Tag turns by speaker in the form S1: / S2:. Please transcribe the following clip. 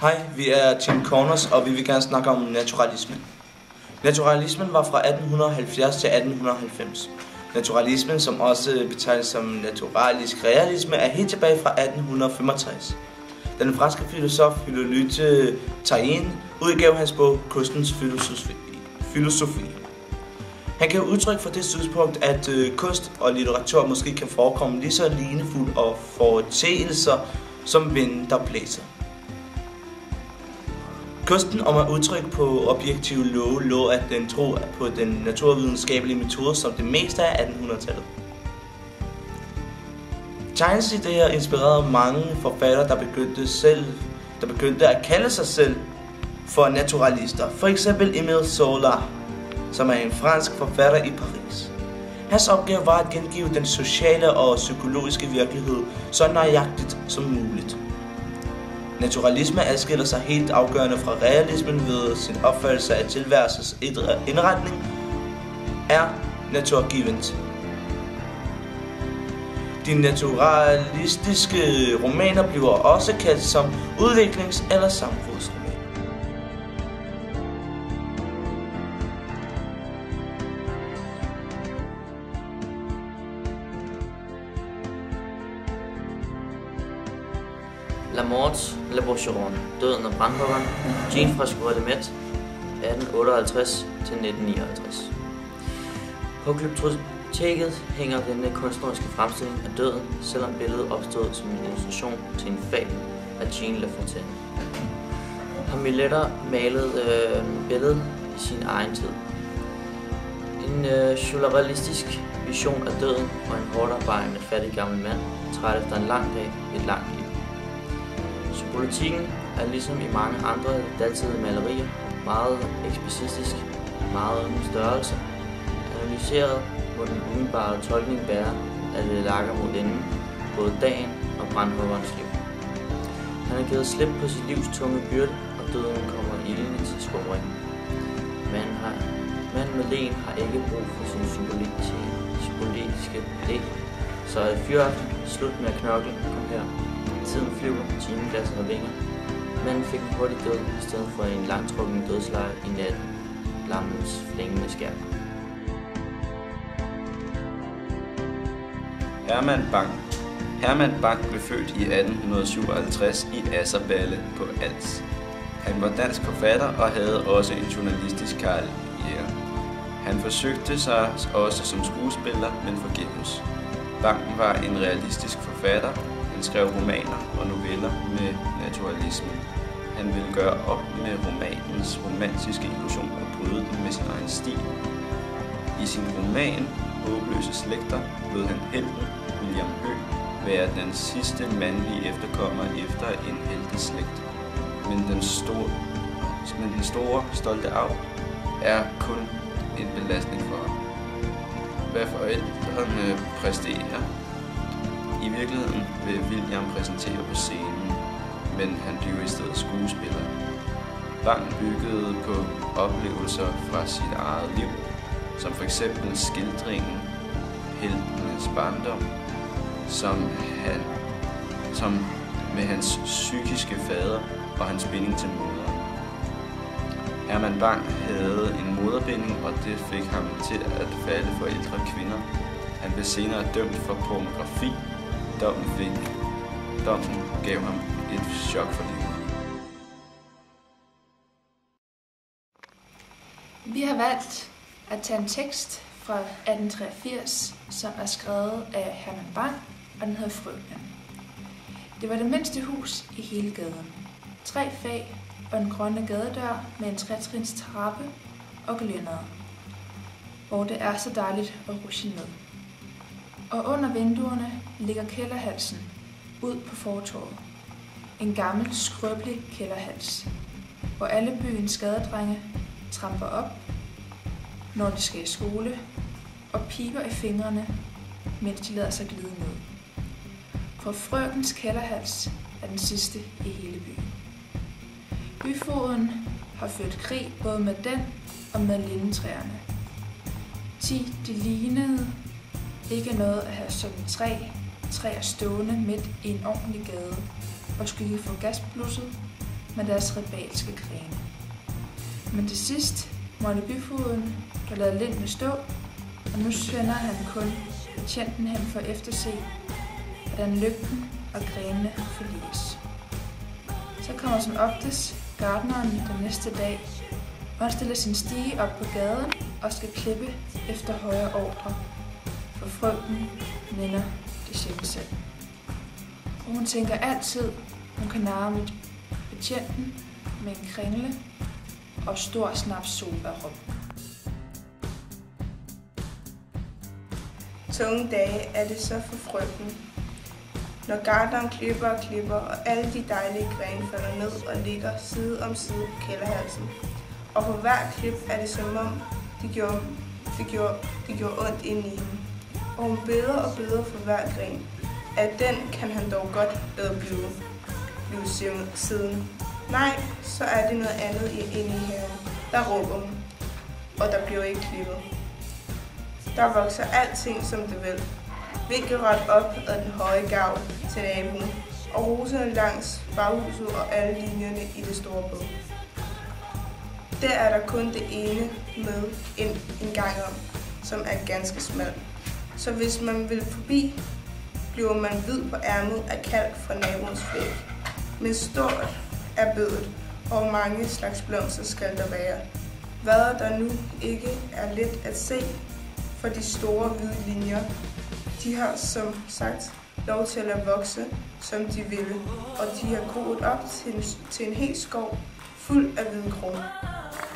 S1: Hej, vi er Team Corners, og vi vil gerne snakke om naturalismen. Naturalismen var fra 1870 til 1890. Naturalismen, som også betegnes som naturalistisk realisme, er helt tilbage fra 1865. Den franske filosof Hippolyte Taine udgav hans bog Kunstens filosofi. Han gav udtryk for det synspunkt, at kunst og litteratur måske kan forekomme lige så linefuldt og foreteelser som vinden, der blæser. Kunsten om at udtrykke på objektive love lå at den tro på den naturvidenskabelige metode som det meste af 1800-tallet. Taines idéer inspirerede mange forfattere, der begyndte at kalde sig selv for naturalister. For eksempel Émile Zola, som er en fransk forfatter i Paris. Hans opgave var at gengive den sociale og psykologiske virkelighed så nøjagtigt som muligt. Naturalisme adskiller sig helt afgørende fra realismen ved sin opfattelse af tilværelsens indretning er naturgivent. De naturalistiske romaner bliver også kaldt som udviklings- eller samfundsromaner.
S2: La Mort, Le Bourgeron, Døden og brandhuggeren, Jean Fresco de Met, 1858 til 1959. På glyptoteket hænger denne kunstneriske fremstilling af døden, selvom billedet opstod som en illustration til en fabel af Jean La Fontaine. Hamilletter malede billedet i sin egen tid. En surrealistisk vision af døden og en hårdarbejdende fattig gammel mand, træt efter en lang dag i et langt liv. Symbolikken er ligesom i mange andre datidede malerier meget eksplicitisk, meget uden størrelse. Analyseret må den umiddelbare tolkning bære, at det lakker mod enden, både dagen og brandhuggerens liv. Han har givet slip på sit livs tunge byrde, og døden kommer ilende til skovringen. Manden med len har ikke brug for sin symboliske læg, så er fyraften slut med at knokle, kom her. Tiden flyver, timeglasset har vinger. Manden fik en hurtig død i stedet for en langtrukken dødslejr i natten, lammens flængende skærm.
S3: Herman Bang blev født i 1857 i Asserballe på Als. Han var dansk forfatter og havde også en journalistisk karriere. Han forsøgte sig også som skuespiller, men forgæves. Bang var en realistisk forfatter. Han skrev romaner og noveller med naturalismen. Han ville gøre op med romanens romantiske illusion og bryde den med sin egen stil. I sin roman Håbløse slægter lod han helten William Høeg være den sidste mandlige efterkommer efter en helteslægt. Men den store, stolte arv er kun en belastning for ham. Hvad forældrene præsterer, i virkeligheden vil William præsentere på scenen, men han bliver i stedet skuespiller. Bang byggede på oplevelser fra sit eget liv, som for eksempel skildringen Heltenes barndom, som med hans psykiske fader og hans binding til moderen. Herman Bang havde en moderbinding, og det fik ham til at falde for ældre kvinder. Han blev senere dømt for pornografi. Dommen gav ham et chok for livet.
S4: Vi har valgt at tage en tekst fra 1883, som er skrevet af Herman Bang, og den hedder Frøkenen. Det var det mindste hus i hele gaden. 3 fag og en grønne gadedør med en 3-trins trappe og gelændere, hvor det er så dejligt at rushe ned. Og under vinduerne ligger kælderhalsen ud på fortovet. En gammel, skrøbelig kælderhals, hvor alle byens gadedrenge tramper op, når de skal i skole, og piber i fingrene, mens de lader sig glide ned. For frøkens kælderhals er den sidste i hele byen. Byfogeden har ført krig både med den og med lindetræerne. De lignede ikke noget at have sådan træer stående midt i en ordentlig gade og skygge for gasblusset, med deres rebelske grene. Men til sidst måtte byfogeden der lade lindene stå, og nu sender han kun betjenten hen for at efterse, hvordan lygten og grenene forliges. Så kommer som oftest gartneren den næste dag, og han stiller sin stige op på gaden og skal klippe efter højre ordre, for frygten minder det sjældent selv. Og hun tænker altid, hun kan narre med betjenten med en kringle og stor snaps solbærrum.
S5: Tunge dage er det så for frygten. Når gartneren klipper, og alle de dejlige grene falder ned og ligger side om side på kælderhalsen. Og på hver klip er det som om, de gjorde ondt inde i hende. Og hun beder for hver gren, at den kan han dog godt lade blive siden. Nej, så er det noget andet inde i haven. Der råber hun, og der bliver ikke klippet. Der vokser alting som det vil. Vinkelret op ad den høje gavl til naboen, og roserne langs baghuset og alle linjerne i det store bed. Der er der kun det ene med en gang om, som er ganske smal. Så hvis man vil forbi, bliver man hvid på ærmet af kalk fra naboens væg. Men stort er bedet, og mange slags blomster skal der være. Hvad der nu ikke er let at se, for de store hvide linjer, de har som sagt lov til at vokse, som de ville, og de har groet op til en hel skov fuld af hvide kroner.